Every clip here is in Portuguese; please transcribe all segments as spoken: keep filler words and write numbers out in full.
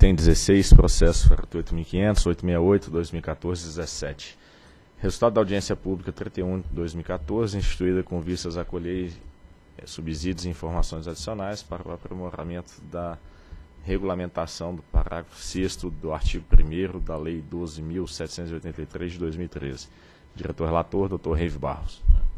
item dezesseis, processo quarenta e oito mil e quinhentos, oitocentos e sessenta e oito, dois mil e quatorze, dezessete. Resultado da audiência pública trinta e um de dois mil e quatorze, instituída com vistas a acolher eh, subsídios e informações adicionais para o aprimoramento da regulamentação do parágrafo sexto do artigo primeiro da Lei doze mil setecentos e oitenta e três de dois mil e treze. Diretor-relator, doutor Reive Barros.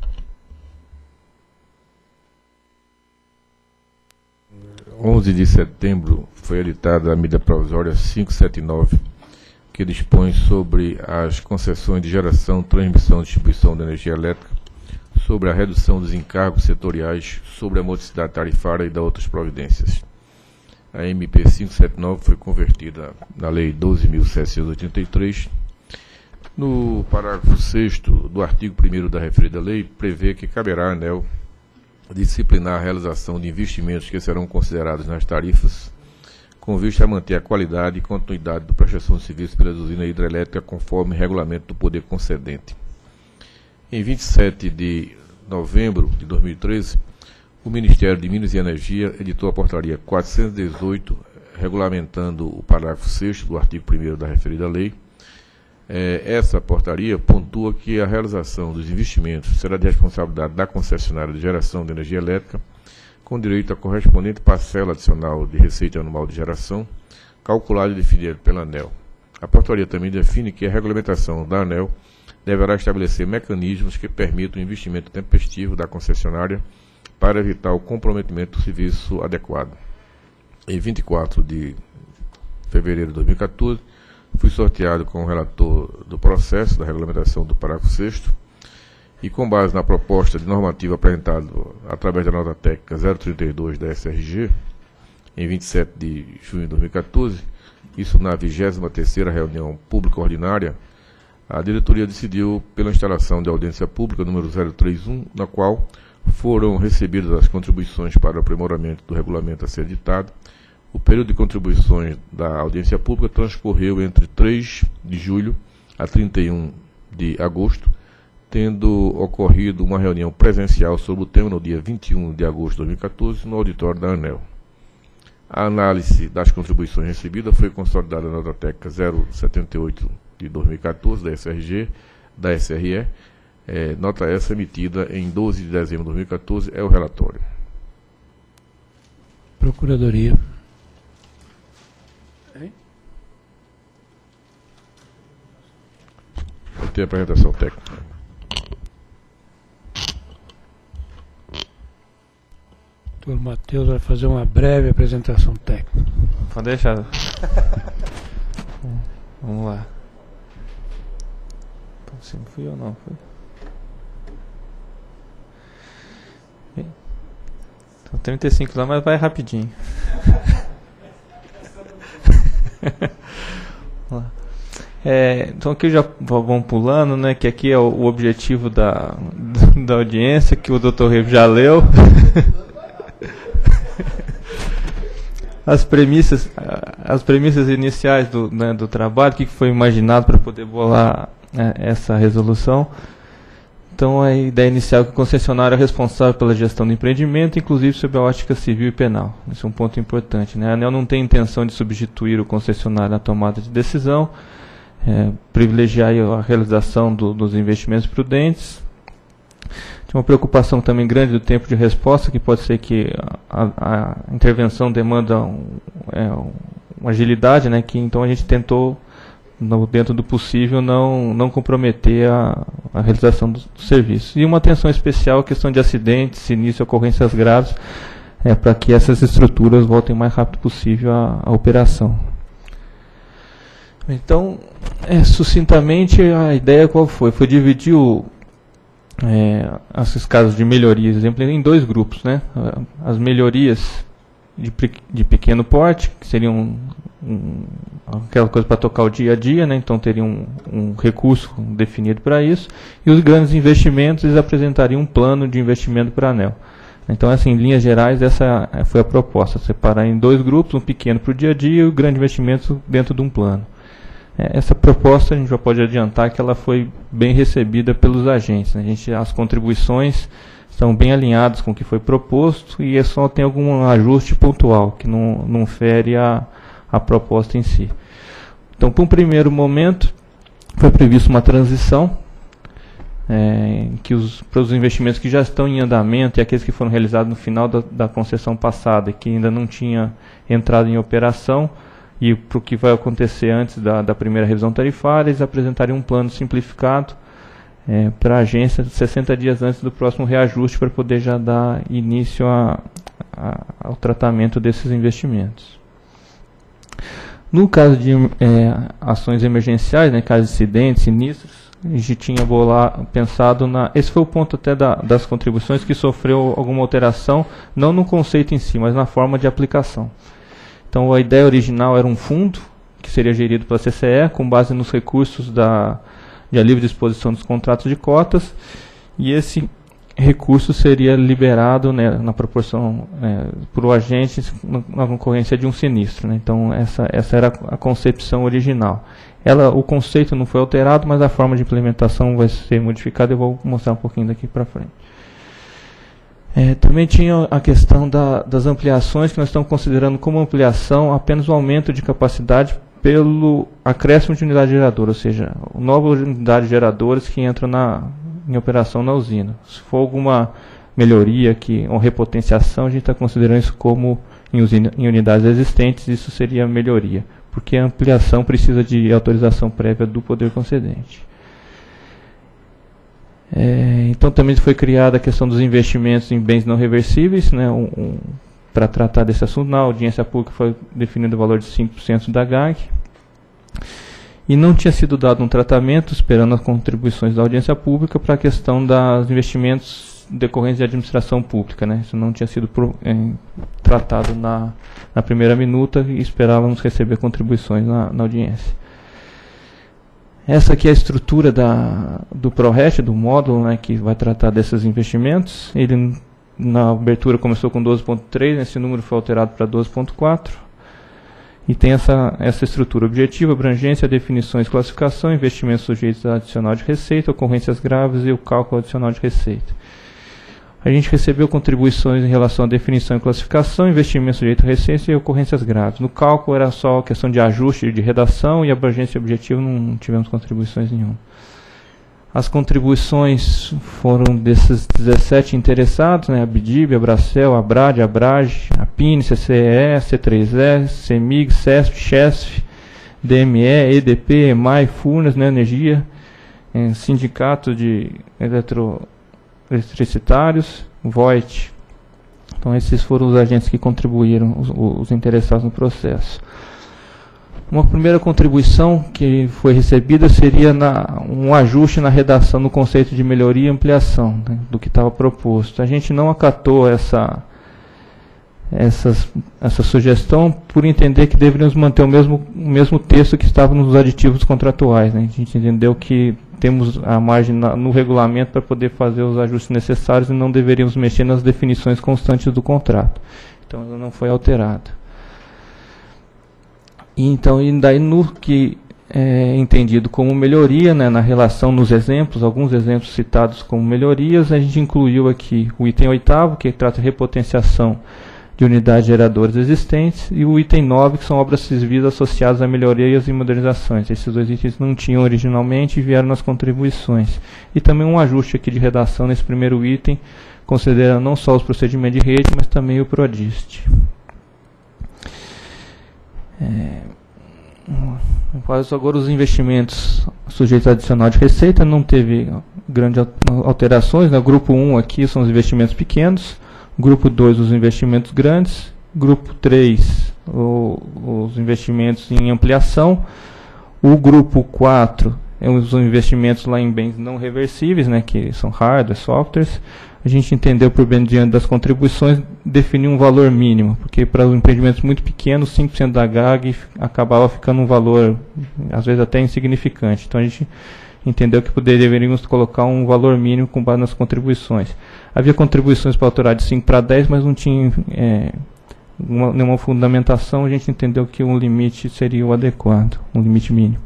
onze de setembro foi editada a medida provisória quinhentos e setenta e nove, que dispõe sobre as concessões de geração, transmissão e distribuição de energia elétrica, sobre a redução dos encargos setoriais, sobre a modicidade tarifária e da outras providências. A M P quinhentos e setenta e nove foi convertida na Lei doze mil setecentos e oitenta e três. No parágrafo sexto do artigo primeiro da referida lei, prevê que caberá à ANEEL disciplinar a realização de investimentos que serão considerados nas tarifas, com vista a manter a qualidade e continuidade da prestação de serviços pelas usinas hidrelétricas conforme regulamento do poder concedente. Em vinte e sete de novembro de dois mil e treze, o Ministério de Minas e Energia editou a portaria quatrocentos e dezoito, regulamentando o parágrafo sexto do artigo primeiro da referida lei. É, essa portaria pontua que a realização dos investimentos será de responsabilidade da concessionária de geração de energia elétrica, com direito à correspondente parcela adicional de receita anual de geração, calculada e definida pela ANEEL. A portaria também define que a regulamentação da ANEEL deverá estabelecer mecanismos que permitam o investimento tempestivo da concessionária para evitar o comprometimento do serviço adequado. Em vinte e quatro de fevereiro de dois mil e quatorze, fui sorteado como relator do processo da regulamentação do parágrafo sexto e, com base na proposta de normativa apresentada através da nota técnica zero trinta e dois da S R G, em vinte e sete de junho de dois mil e quatorze, isso na vigésima terceira reunião pública ordinária, a diretoria decidiu pela instalação de audiência pública número zero trinta e um, na qual foram recebidas as contribuições para o aprimoramento do regulamento a ser editado. O período de contribuições da audiência pública transcorreu entre três de julho a trinta e um de agosto, tendo ocorrido uma reunião presencial sobre o tema no dia vinte e um de agosto de dois mil e quatorze, no auditório da ANEEL. A análise das contribuições recebidas foi consolidada na nota técnica zero setenta e oito de dois mil e quatorze, da S R G, da S R E, é, nota essa emitida em doze de dezembro de dois mil e quatorze, é o relatório. Procuradoria. Eu tenho a apresentação técnica. O doutor Matheus vai fazer uma breve apresentação técnica. Pode deixar. Vamos lá. Se não fui eu, não. Foi. Bem, então, trinta e cinco lá, mas vai rapidinho. Vamos lá. É, então aqui já vamos pulando, né, que aqui é o, o objetivo da, da audiência, que o doutor Reive já leu. As premissas, as premissas iniciais do, né, do trabalho, o que foi imaginado para poder bolar, né, essa resolução. Então a ideia inicial é que o concessionário é responsável pela gestão do empreendimento, inclusive sob a ótica civil e penal. Esse é um ponto importante, né? A ANEEL não tem intenção de substituir o concessionário na tomada de decisão, É, privilegiar a realização do, dos investimentos prudentes. Tem uma preocupação também grande do tempo de resposta, que pode ser que a, a intervenção demanda um, é, uma agilidade, né, que então a gente tentou, no, dentro do possível, não, não comprometer a, a realização dos do serviços. E uma atenção especial à questão de acidentes, sinistros e ocorrências graves, é, para que essas estruturas voltem o mais rápido possível à, à operação. Então, é, sucintamente, a ideia qual foi? Foi dividir o, é, esses casos de melhorias, exemplo, em dois grupos, né? As melhorias de, de pequeno porte, que seriam um, aquela coisa para tocar o dia a dia, né? Então teria um, um recurso definido para isso, e os grandes investimentos, eles apresentariam um plano de investimento para a ANEEL. Então, assim, em linhas gerais, essa foi a proposta, separar em dois grupos, um pequeno para o dia a dia e o grande investimento dentro de um plano. Essa proposta, a gente já pode adiantar que ela foi bem recebida pelos agentes, né? A gente, as contribuições estão bem alinhadas com o que foi proposto e é só tem algum ajuste pontual, que não, não fere a, a proposta em si. Então, para um primeiro momento, foi prevista uma transição, é, que os, para os investimentos que já estão em andamento e aqueles que foram realizados no final da, da concessão passada e que ainda não tinha entrado em operação, e para o que vai acontecer antes da, da primeira revisão tarifária, eles apresentarem um plano simplificado é, para a agência sessenta dias antes do próximo reajuste, para poder já dar início a, a, ao tratamento desses investimentos. No caso de é, ações emergenciais, né, casos de acidentes, sinistros, a gente tinha bolar, pensado na... Esse foi o ponto até da, das contribuições que sofreu alguma alteração, não no conceito em si, mas na forma de aplicação. Então, a ideia original era um fundo, que seria gerido pela C C E, com base nos recursos da, de livre disposição dos contratos de cotas, e esse recurso seria liberado, né, na proporção é, para o agente na concorrência de um sinistro, né? Então essa, essa era a concepção original. Ela, o conceito não foi alterado, mas a forma de implementação vai ser modificada. Eu vou mostrar um pouquinho daqui para frente. É, também tinha a questão da, das ampliações, que nós estamos considerando como ampliação apenas o aumento de capacidade pelo acréscimo de unidade geradora, ou seja, novas unidades geradoras que entram na em operação na usina. Se for alguma melhoria, que, ou repotenciação, a gente está considerando isso como em, usina, em unidades existentes, isso seria melhoria, porque a ampliação precisa de autorização prévia do poder concedente. É, então também foi criada a questão dos investimentos em bens não reversíveis, né, um, um, para tratar desse assunto. Na audiência pública foi definido o valor de cinco por cento da G A G. E não tinha sido dado um tratamento, esperando as contribuições da audiência pública, para a questão dos investimentos decorrentes de administração pública, né? Isso não tinha sido pro, é, tratado na, na primeira minuta, e esperávamos receber contribuições na, na audiência. Essa aqui é a estrutura da, do PROREST, do módulo, né, que vai tratar desses investimentos. Ele, na abertura, começou com doze ponto três, esse número foi alterado para doze ponto quatro. E tem essa, essa estrutura: objetivo, abrangência, definições, classificação, investimentos sujeitos a adicional de receita, ocorrências graves e o cálculo adicional de receita. A gente recebeu contribuições em relação à definição e classificação, investimentos sujeitos a receita e ocorrências graves. No cálculo era só questão de ajuste de redação, e abrangência e objetivo não tivemos contribuições nenhuma. As contribuições foram desses dezessete interessados, né, a BDIB, a Bracel, a Brad, a Brage, a P I N, C C E, C três E, CEMIG, CESP, CHESF, D M E, E D P, EMAI, Furnas, né, Energia, eh, Sindicato de Eletro, Eletricitários, Voit. Então esses foram os agentes que contribuíram, os, os interessados no processo. Uma primeira contribuição que foi recebida seria na, um ajuste na redação no conceito de melhoria e ampliação, né, do que estava proposto. A gente não acatou essa, essas, essa sugestão por entender que deveríamos manter o mesmo, o mesmo texto que estava nos aditivos contratuais, né. A gente entendeu que temos a margem na, no regulamento para poder fazer os ajustes necessários e não deveríamos mexer nas definições constantes do contrato. Então ela não foi alterada. E então, e daí no que é entendido como melhoria, né, na relação nos exemplos, alguns exemplos citados como melhorias, a gente incluiu aqui o item oitavo, que trata de repotenciação de unidades geradoras existentes, e o item nove, que são obras civis associadas a melhorias e modernizações. Esses dois itens não tinham originalmente e vieram nas contribuições. E também um ajuste aqui de redação nesse primeiro item, considerando não só os procedimentos de rede, mas também o PRODIST. É, agora os investimentos sujeitos a adicional de receita, não teve grandes alterações, né? Grupo um aqui são os investimentos pequenos, grupo dois os investimentos grandes, grupo três o, os investimentos em ampliação, o grupo quatro é os investimentos lá em bens não reversíveis, né, que são hardware, softwares. A gente entendeu, por bem diante das contribuições, definir um valor mínimo, porque para os empreendimentos muito pequenos, cinco por cento da G A G acabava ficando um valor, às vezes até insignificante. Então a gente entendeu que poder, deveríamos colocar um valor mínimo com base nas contribuições. Havia contribuições para autorar de cinco para dez, mas não tinha é, uma, nenhuma fundamentação. A gente entendeu que um limite seria o adequado, um limite mínimo.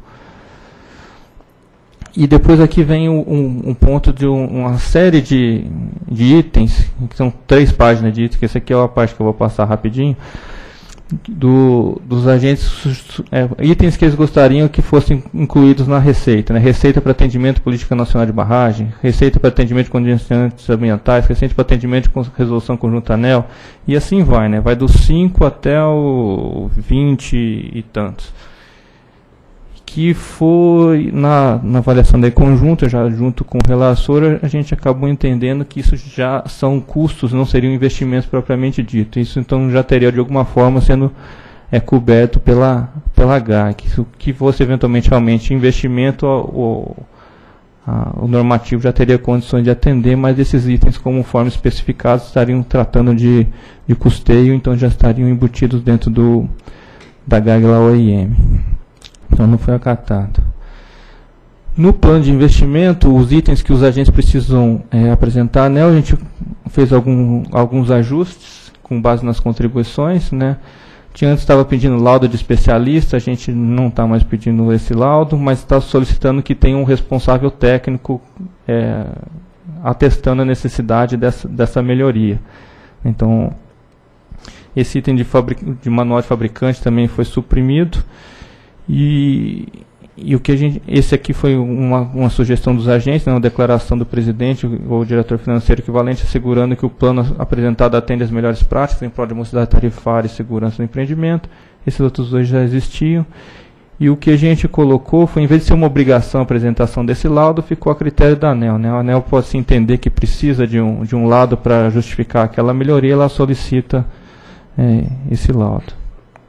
E depois aqui vem um, um ponto de um, uma série de, de itens, que são três páginas de itens, que essa aqui é a parte que eu vou passar rapidinho, do, dos agentes, é, itens que eles gostariam que fossem incluídos na receita, né? Receita para atendimento política nacional de barragem, receita para atendimento de condicionantes ambientais, receita para atendimento de resolução conjunta ANEEL, e assim vai, né? Vai do cinco até o vinte e tantos. Que foi, na, na avaliação da conjunta, já junto com o relator, a gente acabou entendendo que isso já são custos, não seriam investimentos propriamente dito. Isso então já teria de alguma forma sendo é, coberto pela, pela H A C. Isso que fosse eventualmente realmente investimento, o, a, o normativo já teria condições de atender, mas esses itens, conforme especificados, estariam tratando de, de custeio, então já estariam embutidos dentro do, da G A G lá O I M. Então não foi acatado. No plano de investimento, os itens que os agentes precisam é, apresentar, né, a gente fez algum, alguns ajustes com base nas contribuições, né. Tinha antes estava pedindo laudo de especialista, a gente não está mais pedindo esse laudo, mas está solicitando que tenha um responsável técnico é, atestando a necessidade dessa, dessa melhoria. Então, esse item de, fabric, de manual de fabricante também foi suprimido. E, e o que a gente, esse aqui foi uma, uma sugestão dos agentes, né, uma declaração do presidente ou diretor financeiro equivalente, assegurando que o plano apresentado atende às melhores práticas em prol de mocidade tarifária e segurança do empreendimento. Esses outros dois já existiam. E o que a gente colocou foi, em vez de ser uma obrigação a apresentação desse laudo, ficou a critério da ANEEL, né? A ANEEL pode se entender que precisa de um, de um laudo para justificar aquela melhoria, ela solicita é, esse laudo.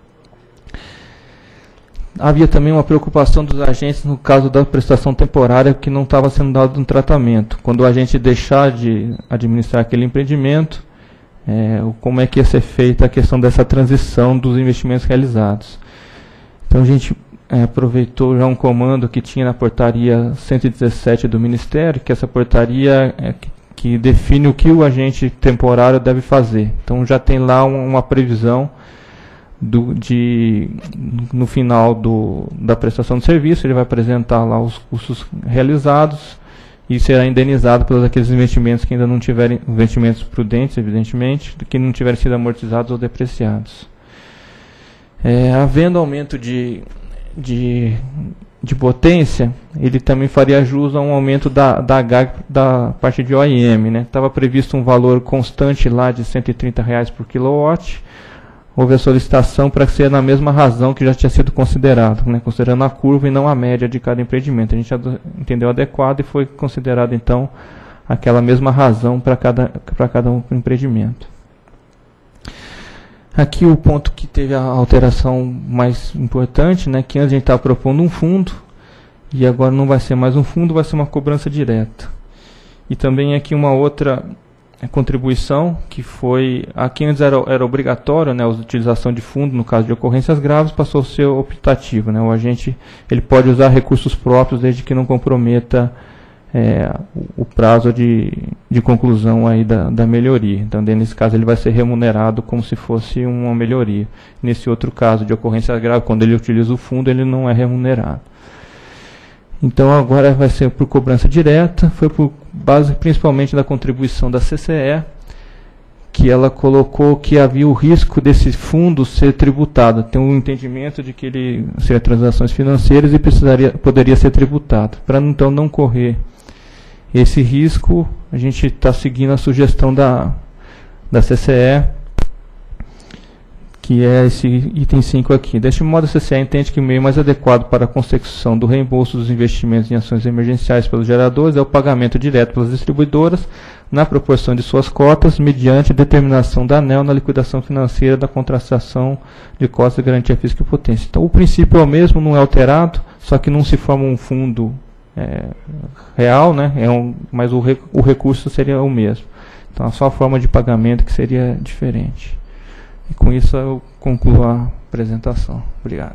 Havia também uma preocupação dos agentes no caso da prestação temporária que não estava sendo dado um tratamento. Quando o agente deixar de administrar aquele empreendimento, é, como é que ia ser feita a questão dessa transição dos investimentos realizados. Então a gente é, aproveitou já um comando que tinha na portaria cento e dezessete do Ministério, que essa portaria é, que, que define o que o agente temporário deve fazer. Então já tem lá um, uma previsão Do, de, no final do, da prestação de serviço, ele vai apresentar lá os custos realizados e será indenizado pelos aqueles investimentos que ainda não tiverem, investimentos prudentes, evidentemente, que não tiverem sido amortizados ou depreciados. É, havendo aumento de, de, de potência, ele também faria jus a um aumento da, da H A G da parte de O I M, né? Estava previsto um valor constante lá de cento e trinta reais por quilowatt. Houve a solicitação para ser na mesma razão que já tinha sido considerado, né, considerando a curva e não a média de cada empreendimento. A gente entendeu adequado e foi considerado, então, aquela mesma razão para cada, para cada um empreendimento. Aqui o ponto que teve a alteração mais importante, né, que antes a gente estava propondo um fundo, e agora não vai ser mais um fundo, vai ser uma cobrança direta. E também aqui uma outra contribuição, que foi, aqui antes era, era obrigatório, né, a utilização de fundo no caso de ocorrências graves, passou a ser optativo, né, o agente ele pode usar recursos próprios desde que não comprometa é, o, o prazo de, de conclusão aí da, da melhoria. Então, nesse caso, ele vai ser remunerado como se fosse uma melhoria. Nesse outro caso de ocorrência grave, quando ele utiliza o fundo, ele não é remunerado. Então agora vai ser por cobrança direta, foi por base principalmente da contribuição da C C E, que ela colocou que havia o risco desse fundo ser tributado. Tem um entendimento de que ele seria transações financeiras e precisaria, poderia ser tributado. Para então não correr esse risco, a gente está seguindo a sugestão da, da C C E, que é esse item cinco aqui. Deste modo, a C C E entende que o meio mais adequado para a consecução do reembolso dos investimentos em ações emergenciais pelos geradores é o pagamento direto pelas distribuidoras, na proporção de suas cotas, mediante determinação da ANEEL na liquidação financeira da contratação de cotas de garantia física e potência. Então, o princípio é o mesmo, não é alterado, só que não se forma um fundo é, real, né? É um, mas o, rec, o recurso seria o mesmo. Então, é só a forma de pagamento que seria diferente. E com isso eu concluo a apresentação. Obrigado.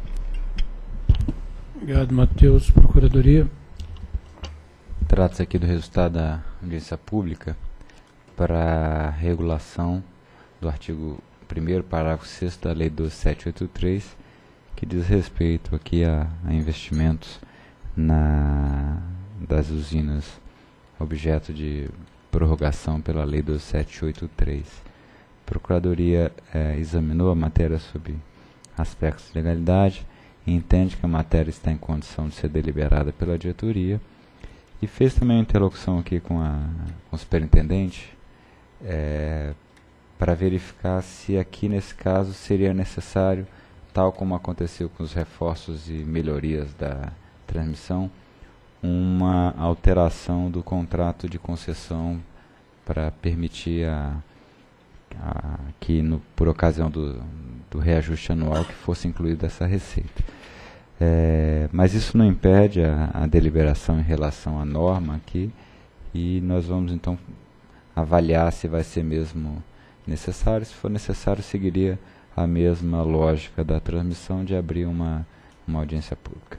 Obrigado, Matheus. Procuradoria. Trata-se aqui do resultado da audiência pública para regulação do artigo primeiro, parágrafo sexto da Lei doze mil setecentos e oitenta e três, que diz respeito aqui a, a investimentos na, das usinas objeto de prorrogação pela Lei doze mil setecentos e oitenta e três. Procuradoria eh, examinou a matéria sob aspectos de legalidade e entende que a matéria está em condição de ser deliberada pela diretoria e fez também uma interlocução aqui com, a, com o superintendente eh, para verificar se aqui nesse caso seria necessário, tal como aconteceu com os reforços e melhorias da transmissão, uma alteração do contrato de concessão para permitir a A, que no, por ocasião do, do reajuste anual que fosse incluída essa receita. É, mas isso não impede a, a deliberação em relação à norma aqui, e nós vamos então avaliar se vai ser mesmo necessário. Se for necessário, seguiria a mesma lógica da transmissão de abrir uma, uma audiência pública.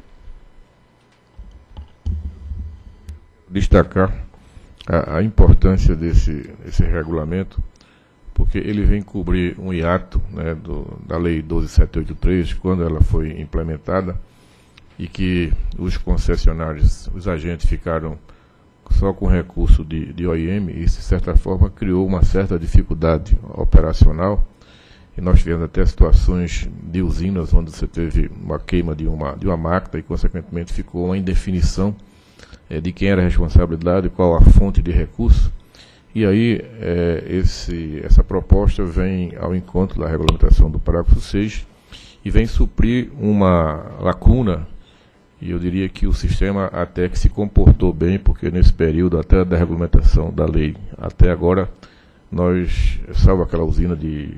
Destacar a, a importância desse, desse regulamento, porque ele vem cobrir um hiato, né, do, da Lei doze mil setecentos e oitenta e três, quando ela foi implementada, e que os concessionários, os agentes ficaram só com recurso de, de O I M, e isso, de certa forma, criou uma certa dificuldade operacional, e nós tivemos até situações de usinas onde você teve uma queima de uma, de uma máquina e, consequentemente, ficou uma indefinição é, de quem era a responsabilidade, qual a fonte de recurso. E aí, é, esse, essa proposta vem ao encontro da regulamentação do parágrafo seis e vem suprir uma lacuna, e eu diria que o sistema até que se comportou bem, porque nesse período, até da regulamentação da lei, até agora, nós, salvo aquela usina de,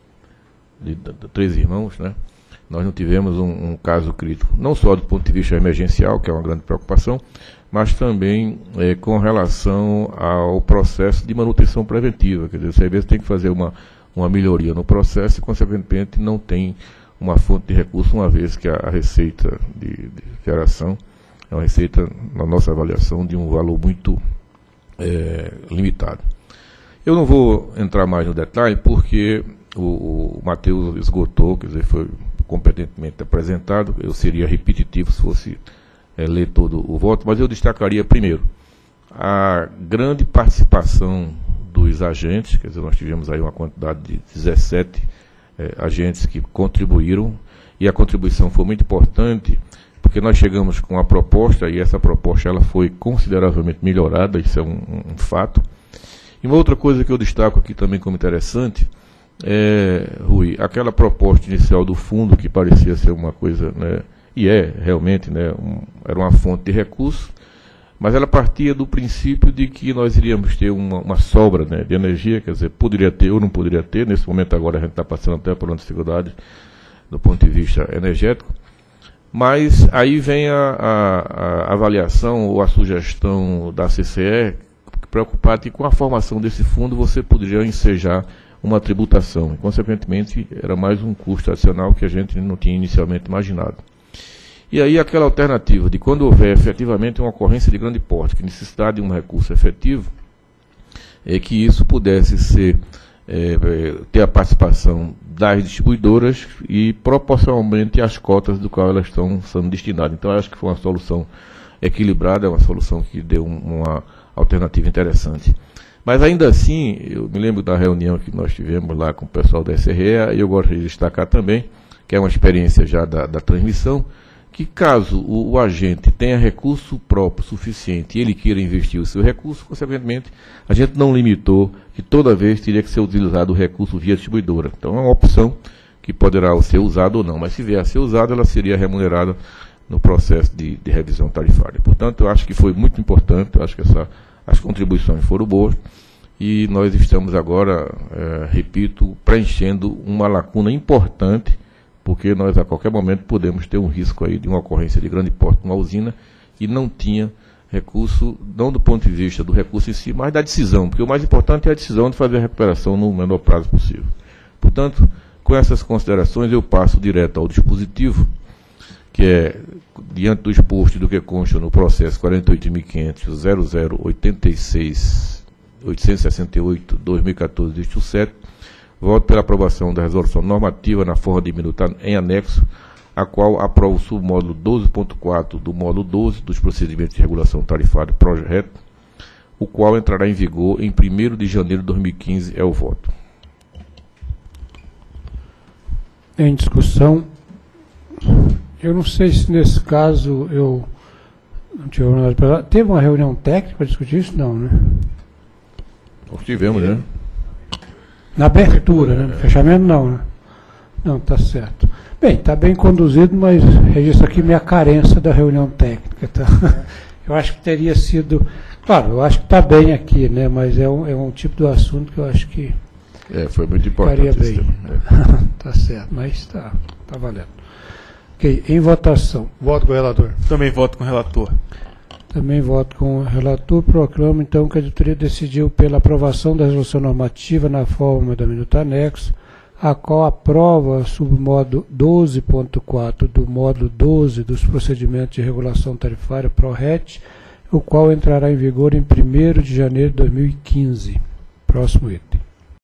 de, de, de Três Irmãos, né, nós não tivemos um, um caso crítico, não só do ponto de vista emergencial, que é uma grande preocupação, mas também é, com relação ao processo de manutenção preventiva. Quer dizer, você às vezes tem que fazer uma, uma melhoria no processo e, consequentemente, não tem uma fonte de recurso, uma vez que a, a receita de, de geração é uma receita, na nossa avaliação, de um valor muito é, limitado. Eu não vou entrar mais no detalhe, porque o, o Matheus esgotou, quer dizer, foi competentemente apresentado. Eu seria repetitivo se fosse É, ler todo o voto, mas eu destacaria primeiro a grande participação dos agentes. Quer dizer, nós tivemos aí uma quantidade de dezessete é, agentes que contribuíram, e a contribuição foi muito importante, porque nós chegamos com a proposta, e essa proposta ela foi consideravelmente melhorada, isso é um, um fato. E uma outra coisa que eu destaco aqui também como interessante, é, Rui, aquela proposta inicial do fundo, que parecia ser uma coisa, né, e é realmente, né, um, era uma fonte de recurso, mas ela partia do princípio de que nós iríamos ter uma, uma sobra, né, de energia, quer dizer, poderia ter ou não poderia ter. Nesse momento agora a gente está passando até por uma dificuldade do ponto de vista energético, mas aí vem a, a, a avaliação ou a sugestão da C C E, preocupada que com a formação desse fundo você poderia ensejar uma tributação, e consequentemente era mais um custo adicional que a gente não tinha inicialmente imaginado. E aí aquela alternativa de, quando houver efetivamente uma ocorrência de grande porte, que necessitar de um recurso efetivo, é que isso pudesse ser, é, ter a participação das distribuidoras e proporcionalmente às cotas do qual elas estão sendo destinadas. Então, eu acho que foi uma solução equilibrada, é uma solução que deu um, uma alternativa interessante. Mas ainda assim, eu me lembro da reunião que nós tivemos lá com o pessoal da S R E, e eu gosto de destacar também, que é uma experiência já da, da transmissão, que caso o, o agente tenha recurso próprio suficiente e ele queira investir o seu recurso, consequentemente, a gente não limitou que toda vez teria que ser utilizado o recurso via distribuidora. Então é uma opção que poderá ser usada ou não, mas se vier a ser usada, ela seria remunerada no processo de, de revisão tarifária. Portanto, eu acho que foi muito importante, eu acho que essa, as contribuições foram boas, e nós estamos agora, é, repito, preenchendo uma lacuna importante, porque nós a qualquer momento podemos ter um risco aí de uma ocorrência de grande porte numa usina, e não tinha recurso, não do ponto de vista do recurso em si, mas da decisão, porque o mais importante é a decisão de fazer a recuperação no menor prazo possível. Portanto, com essas considerações, eu passo direto ao dispositivo, que é, diante do exposto do que consta no processo quarenta e oito mil quinhentos ponto zero zero oito seis oitocentos e sessenta e oito barra dois mil e quatorze, dígito sete, voto pela aprovação da resolução normativa na forma diminuta em anexo, a qual aprova o submódulo doze ponto quatro do módulo doze dos procedimentos de regulação tarifária projeto, o qual entrará em vigor em primeiro de janeiro de dois mil e quinze. É o voto. em discussão. Eu não sei se nesse caso eu não tive nada para... Teve uma reunião técnica para discutir isso? Não, né? Nós tivemos, né? Na abertura, né? No fechamento não, né? Não, tá certo. Bem, está bem conduzido, mas registro aqui minha carência da reunião técnica, tá? Eu acho que teria sido... Claro, eu acho que está bem aqui, né? Mas é um, é um tipo de assunto que eu acho que... É, foi muito importante Ficaria bem. É. Tá certo, mas está tá valendo. Ok, em votação. Voto com o relator. Também voto com o relator. Também voto com o relator. Proclamo, então, que a diretoria decidiu pela aprovação da resolução normativa na forma da minuta anexo, a qual aprova, submodo doze ponto quatro do módulo doze dos procedimentos de regulação tarifária PRORET, o qual entrará em vigor em primeiro de janeiro de dois mil e quinze. Próximo item.